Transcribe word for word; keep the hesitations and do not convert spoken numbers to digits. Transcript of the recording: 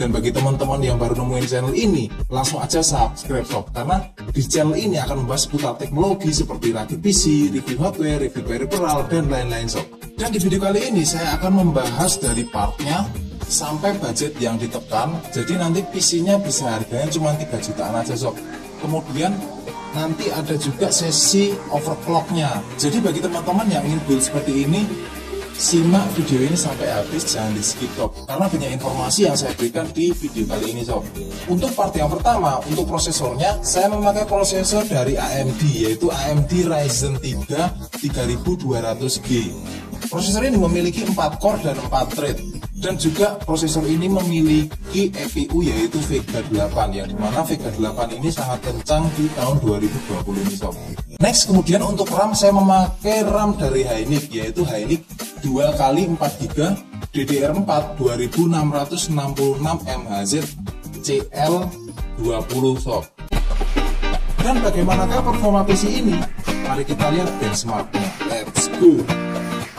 Dan bagi teman-teman yang baru nemuin channel ini, langsung aja subscribe sob, karena di channel ini akan membahas seputar teknologi seperti rakit P C, review hardware, review peripheral, dan lain-lain sob. Dan di video kali ini saya akan membahas dari partnya sampai budget yang ditekan. Jadi nanti P C-nya bisa harganya cuma tiga jutaan aja sob. Kemudian nanti ada juga sesi overclocknya. Jadi bagi teman-teman yang ingin build seperti ini, simak video ini sampai habis, jangan di skip sob, karena banyak informasi yang saya berikan di video kali ini sob. Untuk part yang pertama, untuk prosesornya, saya memakai prosesor dari A M D, yaitu A M D Ryzen tiga tiga ribu dua ratus G. Prosesor ini memiliki empat core dan empat thread, dan juga prosesor ini memiliki E P U yaitu Vega delapan, yang dimana Vega delapan ini sangat kencang di tahun dua ribu dua puluh ini sob. Next, kemudian untuk RAM saya memakai RAM dari Hynix, yaitu Hynix dua kali empat giga D D R empat dua ribu enam ratus enam puluh enam M H Z C L dua puluh sob. Dan bagaimanakah performa P C ini? Mari kita lihat benchmarknya. Let's go.